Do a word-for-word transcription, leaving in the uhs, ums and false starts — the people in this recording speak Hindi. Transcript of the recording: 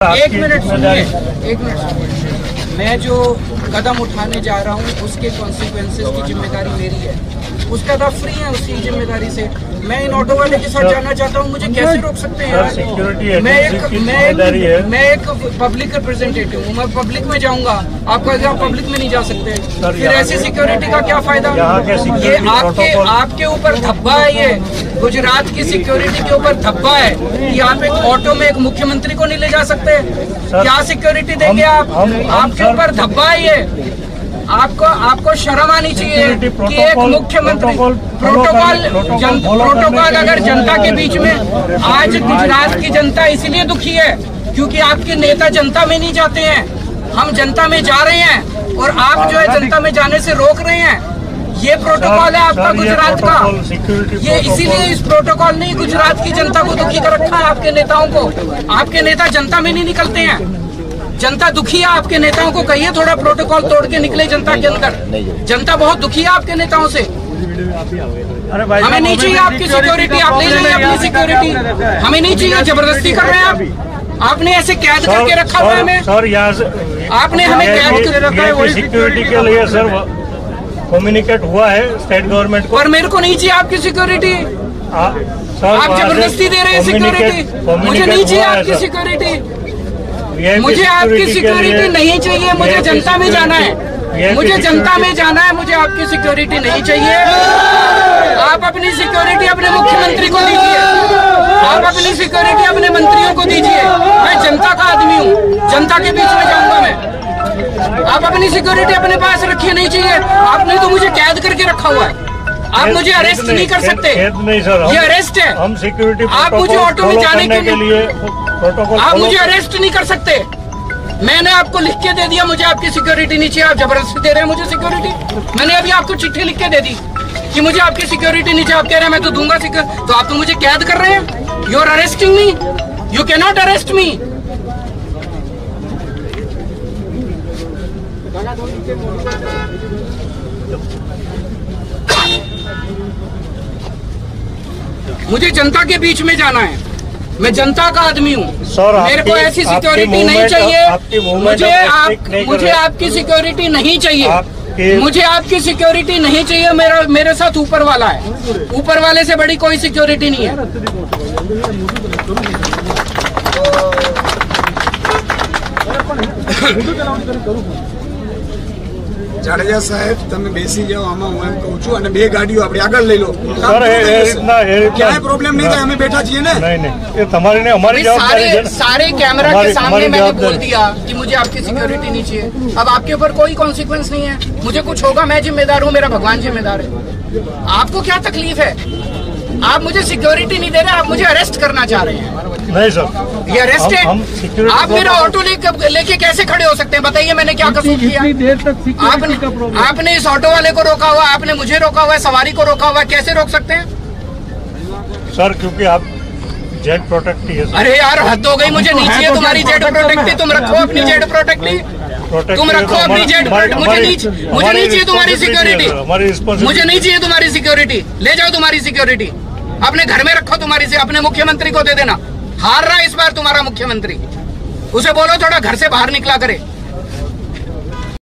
एक मिनट सुनिए, एक मिनट सुनिए। मैं जो कदम उठाने जा रहा हूँ उसके कॉन्सिक्वेंसेस की जिम्मेदारी मेरी है। उसका तो फ्री है उसकी जिम्मेदारी से। मैं इन ऑटो वाले के साथ जाना चाहता हूँ, मुझे कैसे रोक सकते हैं? सिक्योरिटी मैं एक मैं एक मैं एक पब्लिक रिप्रेजेंटेटिव हूँ, मैं पब्लिक में जाऊँगा, आप कहेंगे आप पब्लिक में नहीं जा सकते, फिर ऐसी सिक्योरिटी का क्या फायदा? ये आपके आपके ऊपर धब्बा है, ये गुजरात की सिक्योरिटी के ऊपर धब्बा है कि आप एक ऑटो में एक मुख्यमंत्री को नहीं ले जा सकते। क्या सिक्योरिटी देंगे आप? आपके ऊपर धब्बा है ये। आपको आपको शर्म आनी चाहिए कि एक मुख्यमंत्री प्रोटोकॉल जन, प्रोटोकॉल अगर जनता के बीच में, आज गुजरात की जनता इसलिए दुखी है क्योंकि आपके नेता जनता में नहीं जाते हैं। हम जनता में जा रहे हैं और आप जो है जनता में जाने से रोक रहे हैं। ये प्रोटोकॉल है आपका गुजरात का। ये इसीलिए इस प्रोटोकॉल ने गुजरात की जनता को दुखी कर रखा है, आपके नेताओं को। आपके नेता जनता में नहीं निकलते हैं, जनता दुखी है। आपके नेताओं को कहिए थोड़ा प्रोटोकॉल तोड़ के निकले जनता के अंदर। जनता बहुत दुखी है आपके नेताओं से। हमें नहीं चाहिए आपकी सिक्योरिटी, आप ले जाइए अपनी सिक्योरिटी, हमें नहीं चाहिए। जबरदस्ती कर रहे हैं आप। आपने ऐसे कैद करके रखा हुआ है हमें, सर यहाँ से आपने हमें कैद कर रखा है। वही सिक्योरिटी के लिए सर कम्युनिकेट हुआ है स्टेट गवर्नमेंट को। पर मेरे को नहीं चाहिए आपकी सिक्योरिटी। आप जबरदस्ती दे रहे हैं सिक्योरिटी। मुझे नहीं चाहिए आपकी सिक्योरिटी, मुझे आपकी सिक्योरिटी नहीं चाहिए। मुझे जनता में जाना है, मुझे जनता में जाना है, मुझे आपकी सिक्योरिटी नहीं चाहिए। आप अपनी सिक्योरिटी अपने मुख्यमंत्री को दीजिए, आप अपनी सिक्योरिटी अपने मंत्रियों को दीजिए। मैं जनता का आदमी हूँ, जनता के बीच में जाऊंगा मैं। आप अपनी सिक्योरिटी अपने पास रखिए, नहीं चाहिए। आपने तो मुझे कैद करके रखा हुआ है, आप मुझे अरेस्ट नहीं कर सकते। ये अरेस्ट है। हम सिक्योरिटी आप मुझे ऑटो में जाने के लिए प्रोटोकॉल आप मुझे अरेस्ट नहीं कर सकते। मैंने आपको लिख के दे दिया, मुझे आपकी सिक्योरिटी नहीं चाहिए। आप जबरदस्ती दे रहे हैं मुझे सिक्योरिटी। मैंने अभी आपको चिट्ठी लिख के दे दी कि मुझे आपकी सिक्योरिटी नहीं चाहिए। आप कह रहे हैं मैं तो दूंगा सिक्योरिटी, तो आप तो मुझे कैद कर रहे हैं। You are arresting me, you can not arrest me. मुझे जनता के बीच में जाना है, मैं जनता का आदमी हूँ। मेरे को ऐसी सिक्योरिटी नहीं चाहिए। मुझे आप मुझे आपकी सिक्योरिटी नहीं चाहिए। मुझे आपकी सिक्योरिटी नहीं चाहिए। मेरा मेरे साथ ऊपर वाला है, ऊपर वाले से बड़ी कोई सिक्योरिटी नहीं है। જાડેજા સાહેબ તમે બેસી જાઓ, આમાં હું એમ કહું છું, અને બે ગાડીઓ આપણે આગળ લઈ લો। ક્યાંય પ્રોબ્લેમ નહીં થાય, અમે બેઠા છીએ ને। नहीं नहीं ये तुम्हारी नहीं हमारी जवाबदारी है। सारे कैमरा के सामने मैंने बोल दिया कि मुझे आपकी सिक्योरिटी नहीं चाहिए। अब आपके ऊपर कोई कॉन्सिक्वेंस नहीं है। मुझे कुछ होगा मैं जिम्मेदार हूँ, मेरा भगवान जिम्मेदार है। आपको क्या तकलीफ है? आप मुझे सिक्योरिटी नहीं दे रहे, आप मुझे अरेस्ट करना चाह रहे हैं। नहीं सर, ये अरेस्ट है। आप मेरा ऑटो लेके लेके कैसे खड़े हो सकते हैं? बताइए मैंने क्या कसूर किया? आपने आपने इस ऑटो वाले को रोका हुआ, आपने मुझे रोका हुआ है, सवारी को रोका हुआ है, कैसे रोक सकते हैं सर? क्योंकि आप जेड प्रोटेक्टी है। अरे यार हद हो गई, मुझे नहीं चाहिए तुम्हारी जेड प्रोटेक्टी। तुम रखो अपनी जेड प्रोटेक्टी, तुम रखो अपनी जेड। मुझे नहीं मुझे नहीं चाहिए तुम्हारी सिक्योरिटी, मुझे नहीं चाहिए तुम्हारी सिक्योरिटी। ले जाओ तुम्हारी सिक्योरिटी, अपने घर में रखो तुम्हारी से। अपने मुख्यमंत्री को दे देना। हार रहा इस बार तुम्हारा मुख्यमंत्री, उसे बोलो थोड़ा घर से बाहर निकला करे।